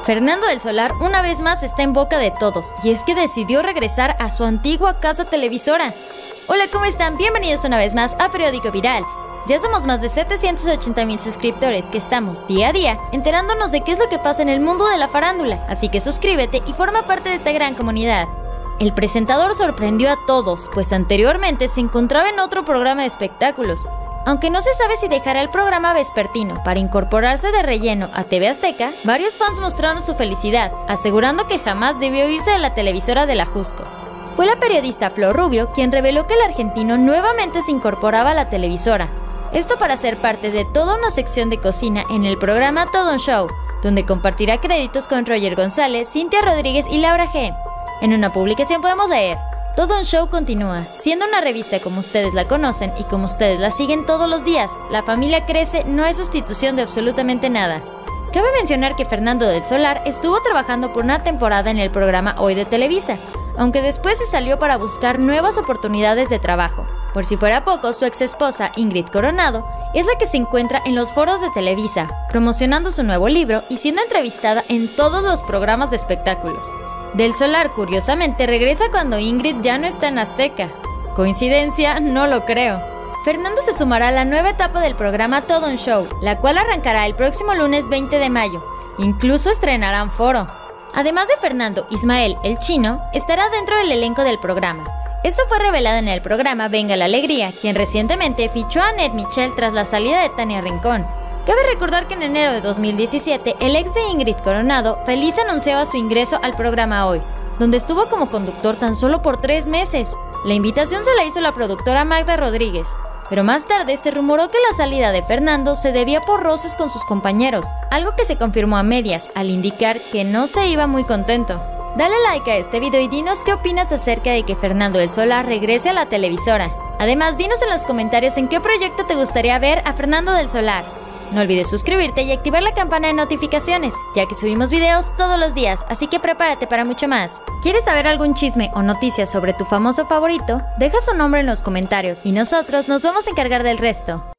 Fernando del Solar una vez más está en boca de todos, y es que decidió regresar a su antigua casa televisora. Hola, ¿cómo están? Bienvenidos una vez más a Periódico Viral. Ya somos más de 780,000 suscriptores que estamos día a día enterándonos de qué es lo que pasa en el mundo de la farándula, así que suscríbete y forma parte de esta gran comunidad. El presentador sorprendió a todos, pues anteriormente se encontraba en otro programa de espectáculos. Aunque no se sabe si dejará el programa vespertino para incorporarse de relleno a TV Azteca, varios fans mostraron su felicidad, asegurando que jamás debió irse de la televisora de la Jusco. Fue la periodista Flor Rubio quien reveló que el argentino nuevamente se incorporaba a la televisora. Esto para ser parte de toda una sección de cocina en el programa Todo un Show, donde compartirá créditos con Roger González, Cintia Rodríguez y Laura G. En una publicación podemos leer: Todo un Show continúa, siendo una revista como ustedes la conocen y como ustedes la siguen todos los días. La familia crece, no hay sustitución de absolutamente nada. Cabe mencionar que Fernando del Solar estuvo trabajando por una temporada en el programa Hoy de Televisa, aunque después se salió para buscar nuevas oportunidades de trabajo. Por si fuera poco, su ex esposa, Ingrid Coronado, es la que se encuentra en los foros de Televisa, promocionando su nuevo libro y siendo entrevistada en todos los programas de espectáculos. Del Solar, curiosamente, regresa cuando Ingrid ya no está en Azteca. ¿Coincidencia? No lo creo. Fernando se sumará a la nueva etapa del programa Todo un Show, la cual arrancará el próximo lunes 20 de mayo. Incluso estrenarán foro. Además de Fernando, Ismael, el chino, estará dentro del elenco del programa. Esto fue revelado en el programa Venga la Alegría, quien recientemente fichó a Annette Michel tras la salida de Tania Rincón. Cabe recordar que en enero de 2017, el ex de Ingrid Coronado, Feliz, anunciaba su ingreso al programa Hoy, donde estuvo como conductor tan solo por 3 meses. La invitación se la hizo la productora Magda Rodríguez, pero más tarde se rumoró que la salida de Fernando se debía por roces con sus compañeros, algo que se confirmó a medias al indicar que no se iba muy contento. Dale like a este video y dinos qué opinas acerca de que Fernando del Solar regrese a la televisora. Además, dinos en los comentarios en qué proyecto te gustaría ver a Fernando del Solar. No olvides suscribirte y activar la campana de notificaciones, ya que subimos videos todos los días, así que prepárate para mucho más. ¿Quieres saber algún chisme o noticia sobre tu famoso favorito? Deja su nombre en los comentarios y nosotros nos vamos a encargar del resto.